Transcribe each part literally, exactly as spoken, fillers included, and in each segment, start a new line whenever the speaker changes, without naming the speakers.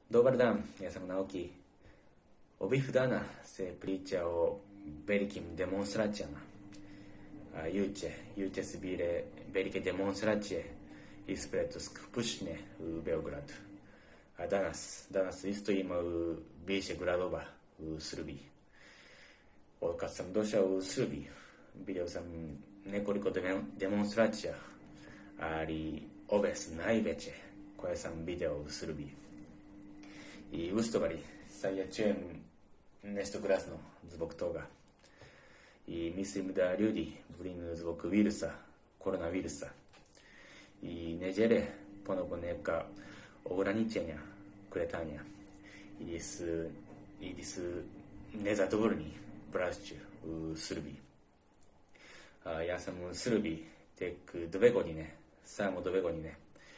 Dobar dan, ja sam Naoki. Ovih dana se priča o velikim demonstracijama. A juče, juče su bile velike demonstracije ispred Skupštine u Beogradu. A danas, danas isto ima u više gradova u Srbiji. Od kad sam došao u Srbiju, vidio sam nekoliko demonstracija, ali ove su najveće koje sam vidio u Srbiji. I u stvari, sad ja čujem nešto grozno zbog toga. I mislim da ljudi brinu zbog virusa, koronavirusa. I ne žele ponovo neka ograničenja kretanja. Ili su, ili su nezadovoljni vlašću u Srbiji. A, ja sam u Srbiji tek dve godine, samo dve godine.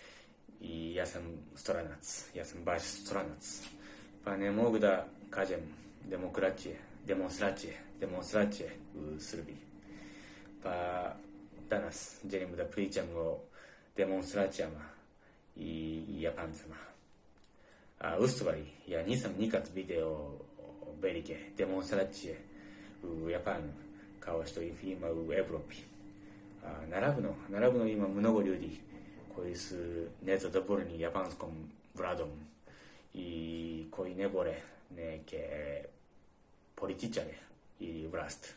I ja sam stranac, ja sam baš stranac. Pa ne mogu da kažem demokracije, demonstracije, demonstracije u Srbiji. Pa danas želim da pričam o demonstracijama i Japancama. A u stvari, ja nisam nikad vidio velike demonstracije u Japanu kao što ih ima u Evropi. A, naravno, naravno ima mnogo ljudi koji su nezadovoljni japanskom vladom i koji ne vole neke političare ili vlast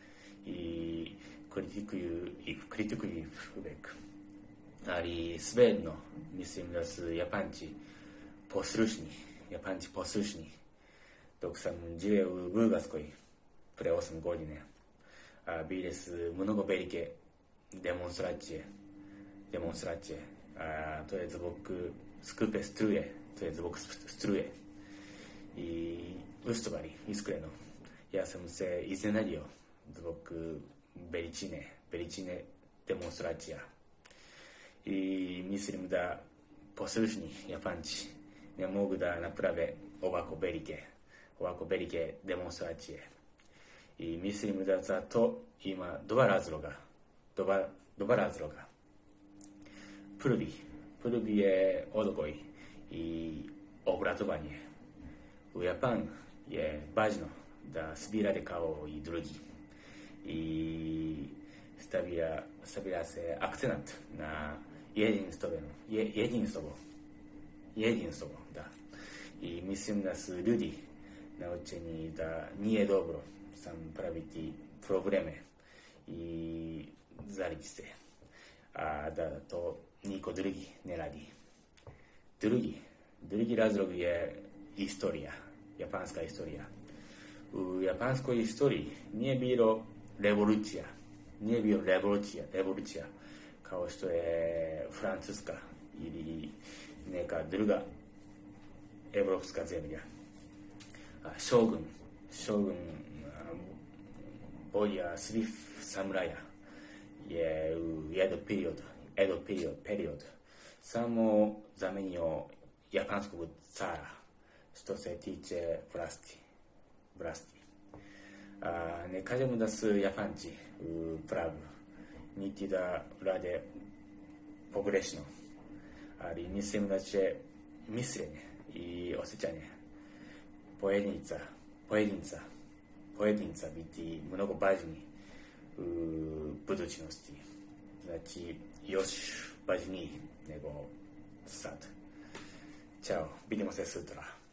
i kritikuju i kritikuju uvek. Ali svejedno mislim da su Japanci poslušni, Japanci poslušni. Dok sam živio u Bugarskoj pre osam godine, a bile su mnogo velike demonstracije, demonstracije. A, to je zbog skupe struje, to je zbog struje. I u stvari, iskreno, ja sam se iznenadio zbog veličine, veličine demonstracija. I mislim da poslušni Japanci ne mogu da naprave ovako velike, ovako velike demonstracije. I mislim da za to ima dva razloga, dva, dva razloga. Prvi, prvi je odgoj i obrazovanje. U Japanu je važno da svi rade kao i drugi. I stavlja, stavlja se akcent na jedinstvo, je, jedinstvo, jedinstvo, da. I mislim da su ljudi naučeni da nije dobro sam praviti probleme i zaliti se, a da to niko drugi ne radi. Drugi, drugi razlog je istorija, japanska istorija. U japanskoj istoriji nije bilo revolucija, nije bilo revolucija, revolucija kao što je Francuska ili neka druga evropska zemlja. A shogun, shogun vođa svih samuraja je u jedan period, jedan period, period samo zamenio japanskog cara što se tiče vlasti. vlasti. A, ne kažemo da su Japanci u pravu, niti da rade pogrešno, ali mislim da će mišljenje i osjećanje pojedinca, pojedinca, pojedinca biti mnogo važniji u budućnosti. Znači, još važniji nego sad. Ćao, vidimo se sutra.